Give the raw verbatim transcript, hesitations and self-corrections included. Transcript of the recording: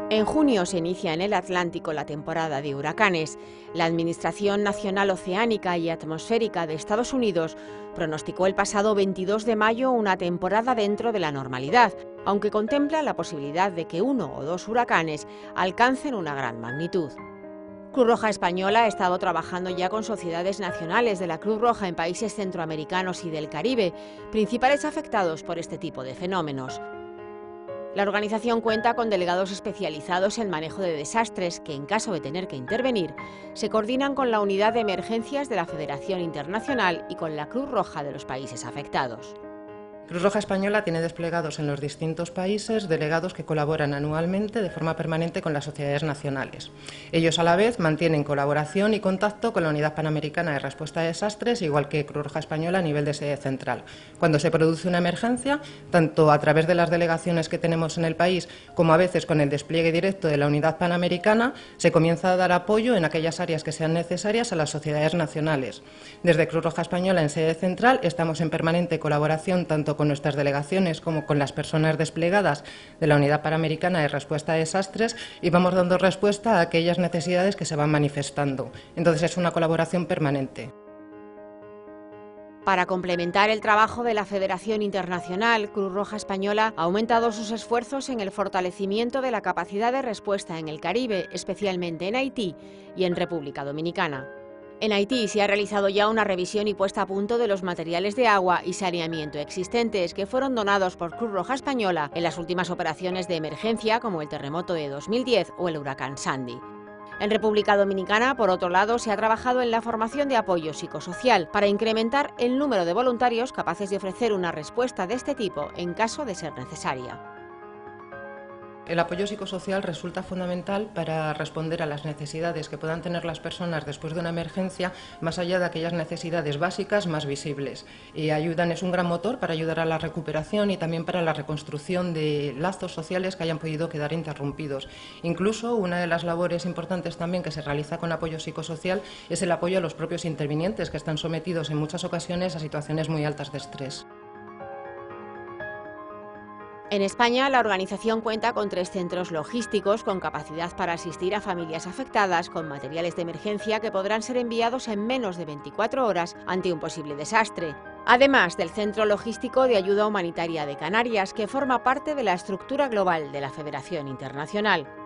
En junio se inicia en el Atlántico la temporada de huracanes. La Administración Nacional Oceánica y Atmosférica de Estados Unidos pronosticó el pasado veintidós de mayo una temporada dentro de la normalidad, aunque contempla la posibilidad de que uno o dos huracanes alcancen una gran magnitud. Cruz Roja Española ha estado trabajando ya con sociedades nacionales de la Cruz Roja en países centroamericanos y del Caribe, principales afectados por este tipo de fenómenos. La organización cuenta con delegados especializados en manejo de desastres que, en caso de tener que intervenir, se coordinan con la Unidad de Emergencias de la Federación Internacional y con la Cruz Roja de los países afectados. Cruz Roja Española tiene desplegados en los distintos países delegados que colaboran anualmente de forma permanente con las sociedades nacionales. Ellos a la vez mantienen colaboración y contacto con la Unidad Panamericana de Respuesta a Desastres, igual que Cruz Roja Española a nivel de sede central. Cuando se produce una emergencia, tanto a través de las delegaciones que tenemos en el país como a veces con el despliegue directo de la Unidad Panamericana, se comienza a dar apoyo en aquellas áreas que sean necesarias a las sociedades nacionales. Desde Cruz Roja Española en sede central estamos en permanente colaboración tanto con nuestras delegaciones como con las personas desplegadas de la Unidad Panamericana de Respuesta a Desastres y vamos dando respuesta a aquellas necesidades que se van manifestando. Entonces es una colaboración permanente. Para complementar el trabajo de la Federación Internacional, Cruz Roja Española ha aumentado sus esfuerzos en el fortalecimiento de la capacidad de respuesta en el Caribe, especialmente en Haití y en República Dominicana. En Haití se ha realizado ya una revisión y puesta a punto de los materiales de agua y saneamiento existentes que fueron donados por Cruz Roja Española en las últimas operaciones de emergencia como el terremoto de dos mil diez o el huracán Sandy. En República Dominicana, por otro lado, se ha trabajado en la formación de apoyo psicosocial para incrementar el número de voluntarios capaces de ofrecer una respuesta de este tipo en caso de ser necesaria. El apoyo psicosocial resulta fundamental para responder a las necesidades que puedan tener las personas después de una emergencia, más allá de aquellas necesidades básicas más visibles. Y ayudan, es un gran motor para ayudar a la recuperación y también para la reconstrucción de lazos sociales que hayan podido quedar interrumpidos. Incluso una de las labores importantes también que se realiza con apoyo psicosocial es el apoyo a los propios intervinientes, que están sometidos en muchas ocasiones a situaciones muy altas de estrés. En España, la organización cuenta con tres centros logísticos con capacidad para asistir a familias afectadas con materiales de emergencia que podrán ser enviados en menos de veinticuatro horas ante un posible desastre. Además del Centro Logístico de Ayuda Humanitaria de Canarias, que forma parte de la estructura global de la Federación Internacional.